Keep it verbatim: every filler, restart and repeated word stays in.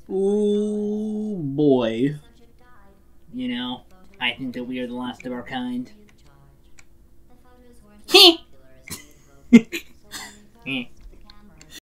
Ooh, boy. You know, I think that we are the last of our kind. Heh!